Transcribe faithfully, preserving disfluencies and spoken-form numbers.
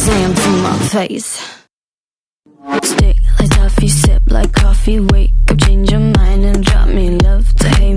damn to my face. Stick like toffee, sip like coffee. Wake up, change your mind and drop me love to hate.